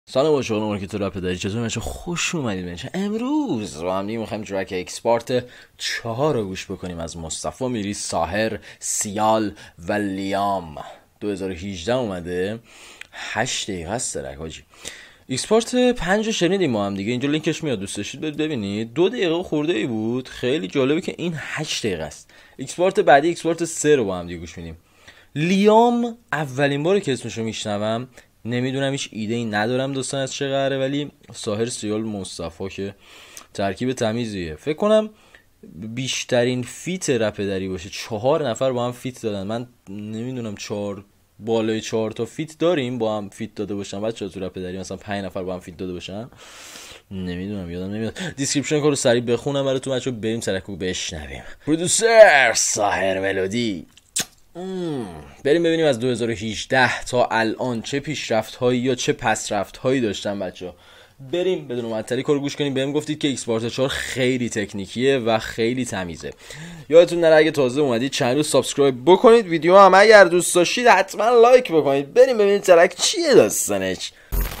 سلام با شما که تو رپ داری چطور بچه خوش اومدید بچه. امروز با هم دیگه میخوایم ترک اکسپارت 4 رو گوش بکنیم از مصطفی میری، ساحر، سیال و لیام. 2018 اومده، 8 دقیقه است ترک حاجی. اکسپارت 5 رو شنیدیم ما هم دیگه، اینجا لینکش میاد، دوست داشتید ببینید. 2 دقیقه خورده ای بود، خیلی جالبه که این 8 دقیقه است. اکسپارت بعدی اکسپارت 3 رو با هم دیگه گوش میدیم. لیام اولین باره که اسمشو میشنوم، نمیدونم، هیچ ایده ای ندارم دوستان از چه قراره، ولی ساحر، سیال، مصطفی که ترکیب تمیزیه. فکر کنم بیشترین فیت رپ دری باشه. 4 نفر با هم فیت دادن. من نمیدونم بالای 4 تا فیت داریم با هم فیت داده باشن بچه‌ها تو رپ دری، مثلا 5 نفر با هم فیت داده باشن. نمیدونم، یادم نمیاد. دیسکریپشن کارو سریع بخونم براتون بچه‌ها، بریم ترکو بشنویم. پرودوسر ساحر ملودی. بریم ببینیم از 2018 تا الان چه پیشرفت هایی یا چه پسرفت هایی داشتن بچه. بریم بدون معطلی کارو گوش کنیم. بهم گفتید که اکسپارت 4 خیلی تکنیکیه و خیلی تمیزه. یادتون نره اگه تازه اومدید چنل رو سابسکرایب بکنید، ویدیو هم اگر دوست داشتید حتما لایک بکنید. بریم ببینیم ترک چیه داستانش.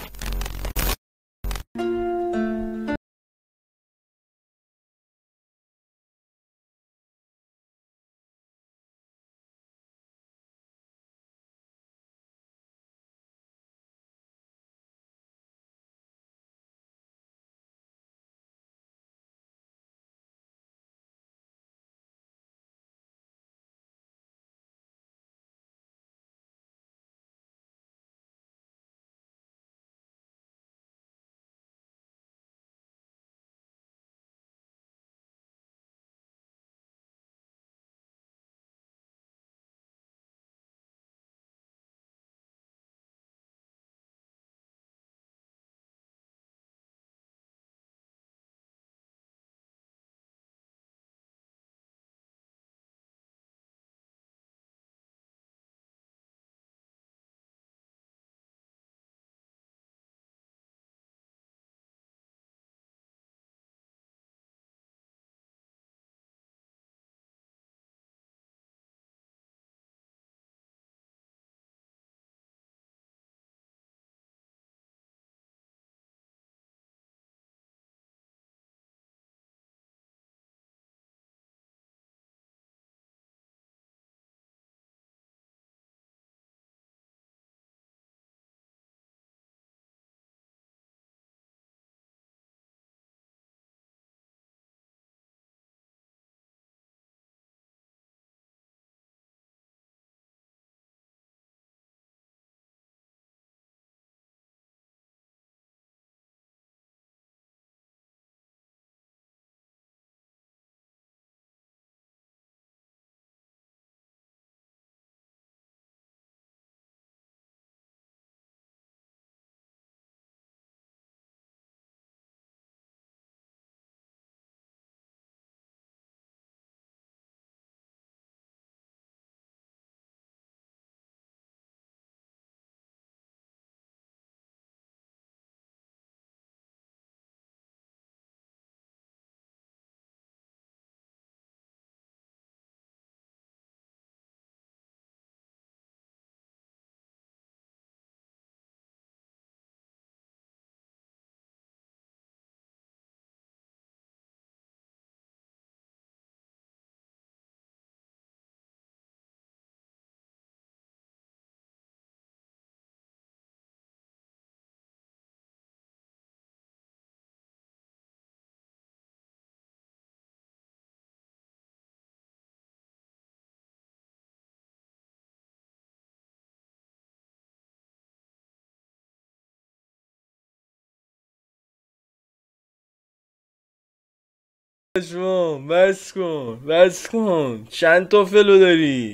بس کن چند تا فلو داری.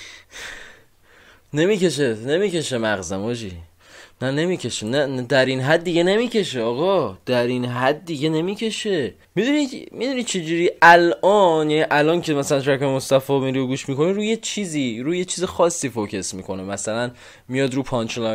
نمیکشه مغزم آجی. نه نمیکشه، نه در این حد دیگه نمیکشه آقا، در این حد دیگه نمیکشه. میدونی چجوری الان، یعنی الان که مثلا ترک مصطفی میری و گوش میکنه، روی یه چیز خاصی فوکس میکنه. مثلا میاد رو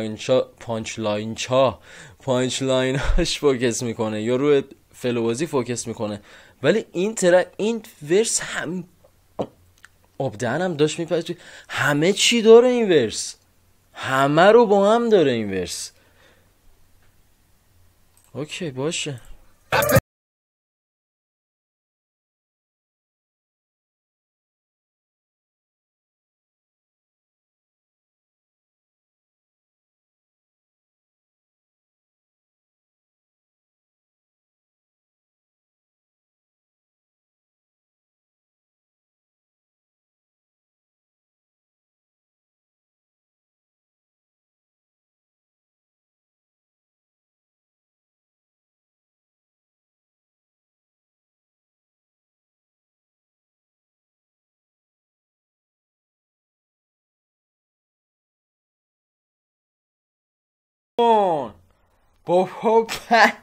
پانچ لاین هاش فوکس میکنه یا روی فلوبازی فوکس میکنه. ولی این ورس هم آبدهنم داشت میپرد، همه چی داره این ورس، همه رو با هم داره این ورس. اوکی باشه. بابا پت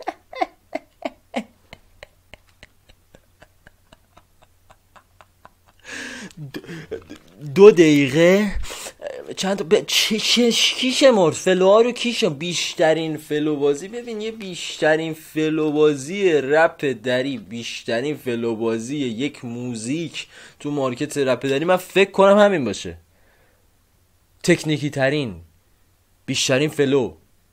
2 دقیقه چند تا کی شمرد فلوها رو؟ کی شمرد بیشترین فلو بازی؟ ببین یه بیشترین فلو بازی رپ دری، بیشترین فلو بازی یک موزیک تو مارکت رپ دری، من فکر کنم همین باشه. تکنیکی ترین، بیشترین فلو.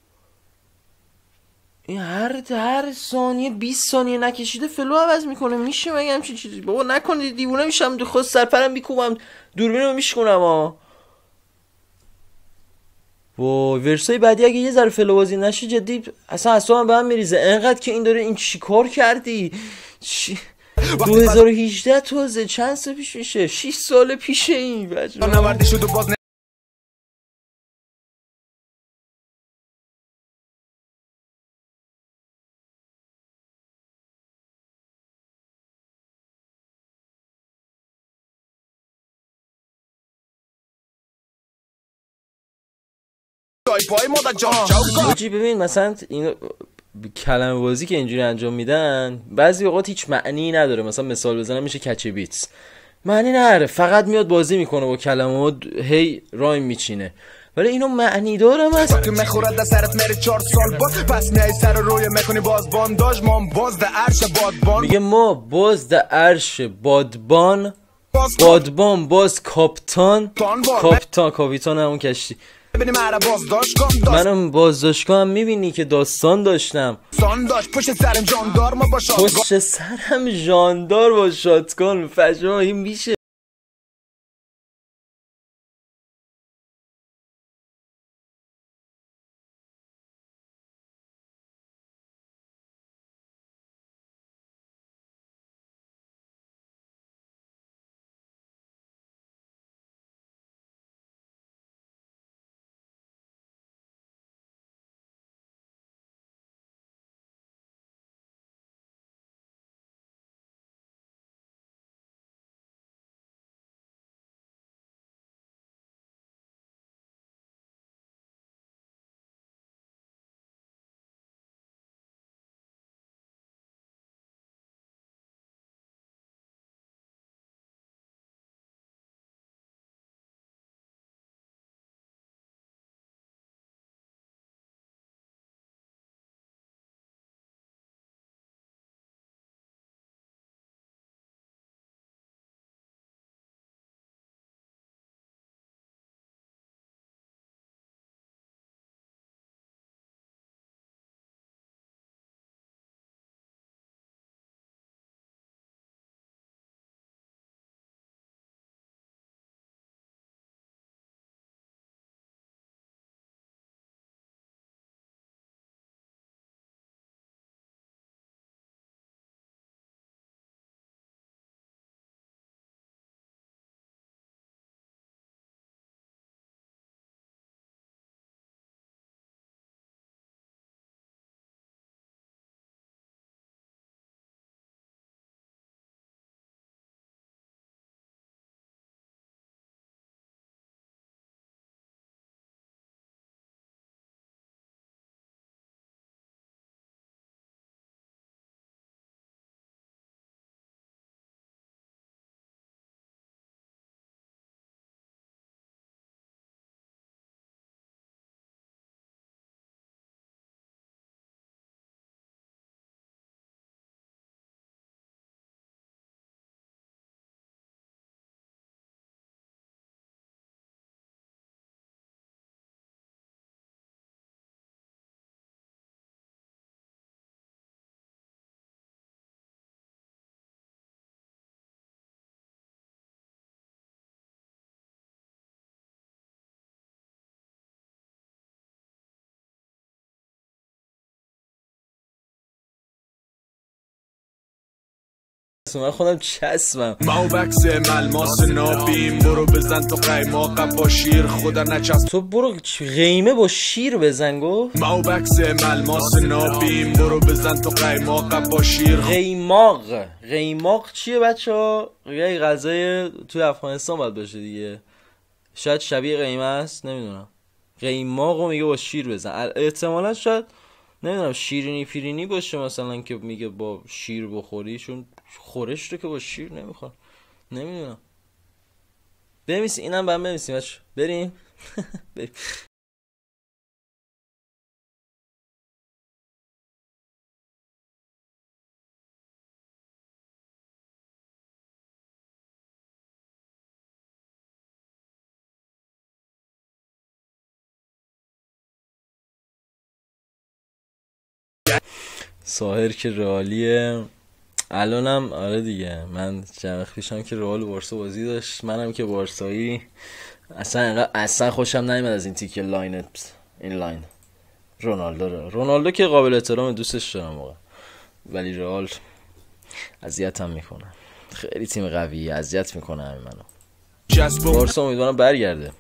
این هر ثانیه 20 ثانیه نکشیده فلو عوض میکنه. میشه مگه همچین چیزی؟ بابا نکنید، دیوونه میشم، خود سرپرم میکوبم، دوربین رو میشکنم ها. و ورسای بعدی اگه یه ذره فلو بازی نشه جدی اصلا اصلا به هم میریزه. انقدر که این داره این چی کار کردی؟ 2018 تازه چند سال پیش میشه؟ 6 سال پیشه این بچه. حاجی ببین مثلا این کلمه بازی که اینجوری انجام میدن بعضی اوقات هیچ معنی نداره. مثلا مثال بزنم میشه کچ بیتس، معنی نداره، فقط میاد بازی میکنه با کلمه و هی رایم میچینه. ولی اینو معنی دارم است. میخورد در سرت میری 4 سال بعد، پس میای سر روی میکنی باز بانداج. ما باز در عرش بادبان، میگه ما باز در عرش بادبان. بادبان باز کاپتان. کاپیتان همون کشتی. ببینیم هر بازداشت منم بازداشتگاه هم میبینی که داستان داشتم. پشت سرم جاندار ما با شاتگان، پشت سرم ژاندار با شاتگان. فجاه این میشه من خودم چسبم. ما بکس ملماس نابیم برو بزن تو قیماق با شیر خدا نچسب. تو برو قیمه با شیر بزن گفت. ما بکس ملماس نابیم برو بزن تو قیماق با شیر. قیماق چیه بچه ها؟ یه غذای توی افغانستان باید باشه دیگه، شاید شبیه قیمه است، نمیدونم. قیماقو میگه با شیر بزن، احتمالا شاید نمیدونم شیرینی پیرینی باشه مثلا که میگه با شیر بخوری، چون خورش رو که با شیر نمیخور. نمیدونم. بنویسیم اینم بعد بنویسیم بچه. بریم. ساحر که رئالیه الانم. آره دیگه، من چند پیشم که رئال بارسا بازی داشت، منم که بارسایی. اصلا خوشم نمیاد از این تیکه این لاین رونالدو که قابل احترام، دوستش دارم واقعا، ولی رئال اذیتم میکنه. خیلی تیم قویه، اذیت میکنه همین منو. بارسا امیدوارم برگرده.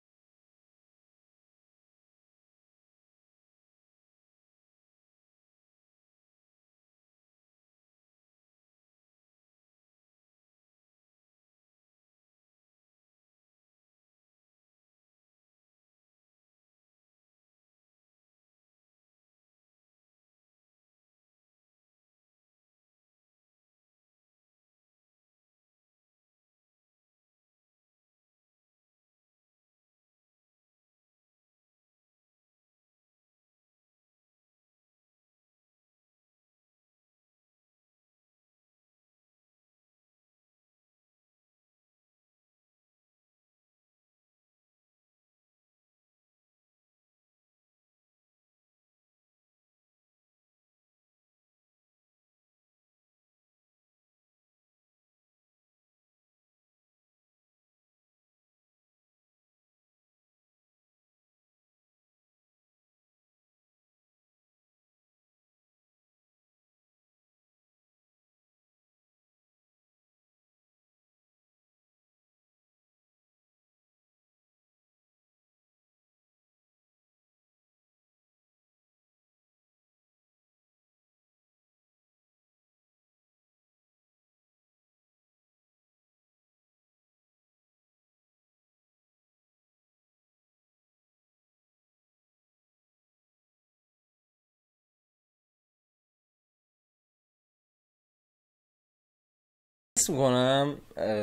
حس میکنم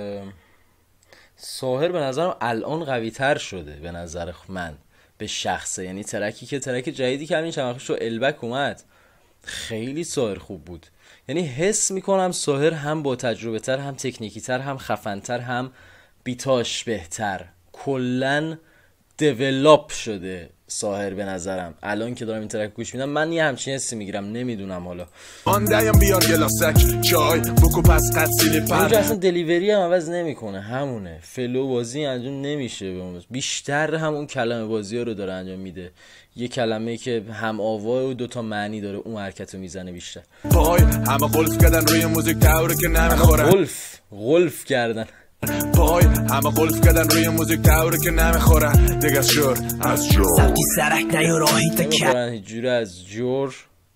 ساحر به نظرم الان قوی تر شده، به نظر من به شخصه. یعنی ترک جدیدی که همین چند وقت شو البک اومد، خیلی ساحر خوب بود. یعنی حس میکنم ساحر هم با تجربه تر، هم تکنیکی تر، هم خفن تر، هم بیتاش بهتر، کلن دیولاپ شده ساحر به نظرم. الان که دارم این ترک گوش میدم من یه همچین حسی میگیرم، نمیدونم حالا. آندایم بیار گلاسک چای بکو پس قدسیلی پر. اونجا اصلا دلیوری هم عوض نمیکنه، همونه. فلو بازی انجام نمیشه به اون، بیشتر همون کلمه بازی ها رو داره انجام میده. یه کلمه که هم آوا و دوتا معنی داره، اون حرکت رو میزنه بیشتر. پای همه قلف کردن روی موزیک تاوره که نمیخوره. قلف کردن. پای همه قلف کردن روی موزیک تاوره که نمیخوره. دیگه از جور سبتی سرک نیا راهی تا که جوره از جور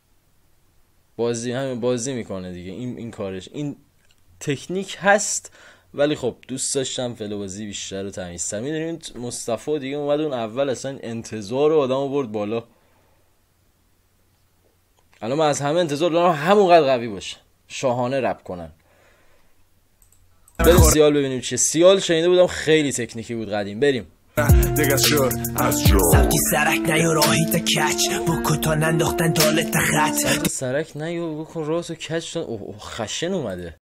بازی میکنه دیگه. این کارش، این تکنیک هست، ولی خب دوست داشتم فلو بازی بیشتر و تمیزتر. میدونیم مصطفی دیگه اومد اون اول اصلا انتظار آدم رو برد بالا. الان من از همه انتظار دارم همونقدر قوی باشه، شاهانه رپ کنن. بریم سیال ببینیم چیه. سیال شنیده بودم خیلی تکنیکی بود قدیم. بریم. دیگه از جور سبتی سرک نیا راهی تا کچ بکو تا ننداختن دالت خط. سرک نیا بکن راه تو کچ. خشن اومده.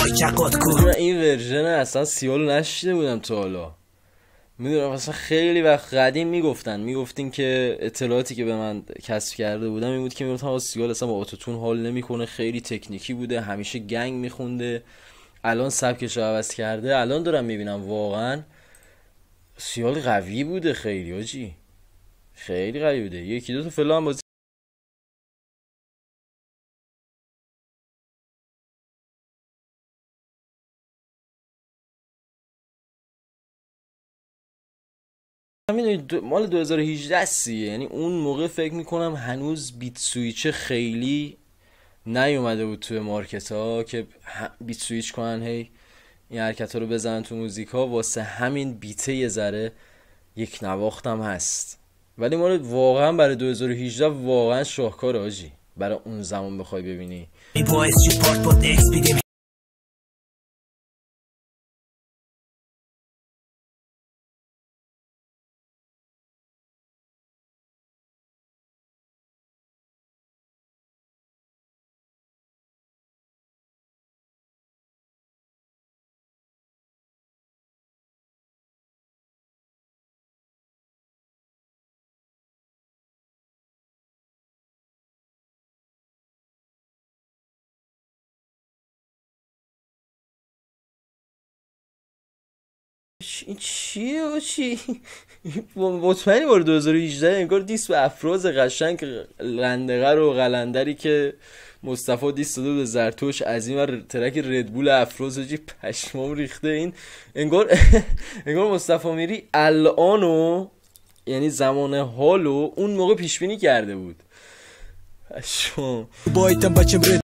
چقات کو. من این ورژن اصلا سیال نشیده بودم تا حالا. میدونم اصلا خیلی وقت قدیم میگفتین که اطلاعاتی که به من کسب کرده بودم این بود که میگفتن سیال اصلا با اتوتون حال نمیکنه، خیلی تکنیکی بوده، همیشه گنگ میخونده. الان سبکش رو عوض کرده. الان دارم میبینم واقعا سیال قوی بوده، خیلی آجی خیلی قوی بوده. یکی دو تا فلان بازی همین مال 2018 سیه، یعنی اون موقع فکر میکنم هنوز بیت سویچ خیلی نیومده بود توی مارکت ها که بیت سویچ کنن هی این حرکت ها رو بزنن تو موزیک ها. واسه همین بیته یه ذره یک نواختم هست، ولی مال واقعا برای 2018 واقعا شاهکار آجی. برای اون زمان بخوای ببینی این چیه و چی؟ مطمئنی بار 2018 انگار دیس به افراز قشنگ لندقر و قلندری که مصطفی دیست داده به زرتوش از این ور ترک ردبول افراز جی پشمام ریخته. این انگار انگار مصطفی میری الانو یعنی زمان حالو اون موقع پیش بینی کرده بود. پشمام بایتم بچم رد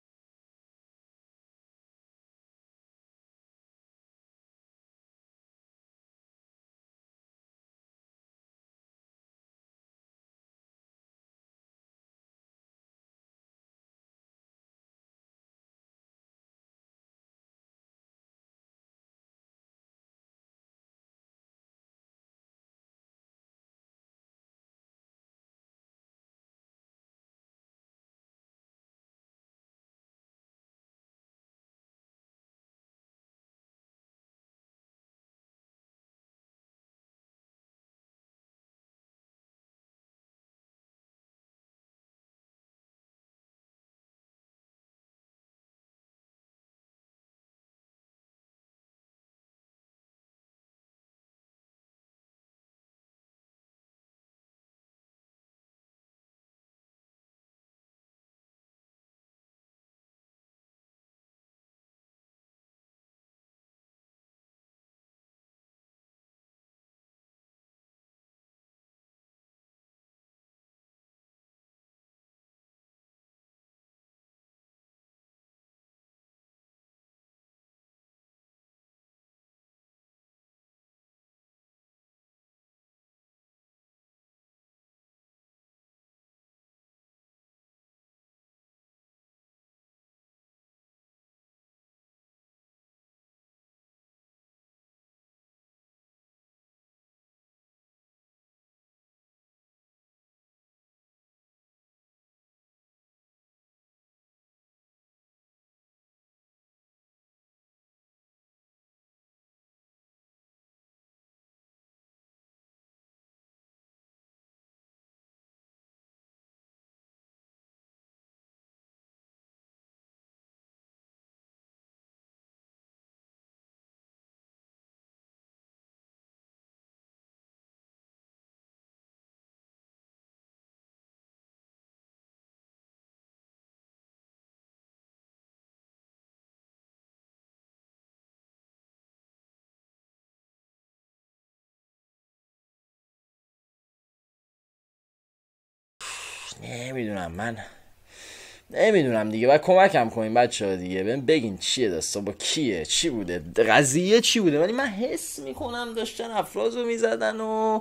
نمیدونم دیگه. باید کمکم کنین بچه ها دیگه، بگین چیه دستا، با کیه، چی بوده قضیه، چی بوده. ولی من حس میکنم داشتن افراز رو میزدن و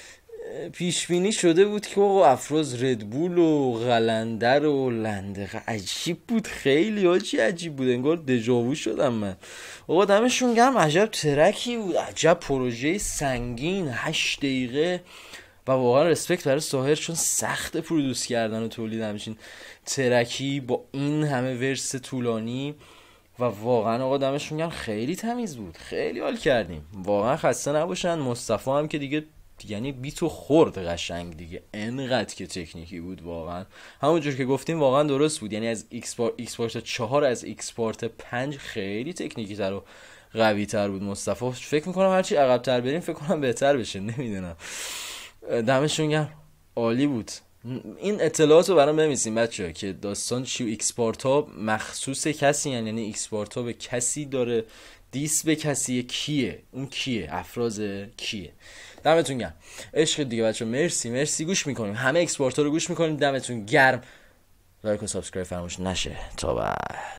پیش بینی شده بود که آقا افراز ردبول و قلندر و لندقه. عجیب بود، خیلی عجیب بود، انگار دژاوو شدم من. آقا دمشون گرم، عجب ترکی بود، عجب پروژه سنگین، 8 دقیقه. و واقعا رسپکت برای ساهر، چون سخت پرودوس کردن و تولید همچین ترکی با این همه ورس طولانی و واقعا آقا دمشون گرم، خیلی تمیز بود، خیلی حال کردیم، واقعا خسته نباشن. مصطفی هم که دیگه یعنی بیتو خورد قشنگ دیگه، انقدر که تکنیکی بود واقعا. همونجور که گفتیم واقعا درست بود، یعنی از ایکسپورت 4 از ایکسپورت 5 خیلی تکنیکی تر و قوی تر بود مصطفی. فکر میکنم هرچی عقب تر بریم فکر کنم بهتر بشه، نمیدونم. دمشون گرم، عالی بود. این اطلاعات رو برام بنویسین بچه‌ها که داستان چی. ایکسپورت ها مخصوص کسی یعنی ایکسپورت ها به کسی داره، دیس به کسی کیه، اون کیه، افراز کیه. دمتون گرم، عشق دیگه بچه‌ها. مرسی گوش میکنیم، همه اکسپورت ها رو گوش میکنیم. دمتون گرم، لایک و سابسکرایب فراموش نشه. تا بعد.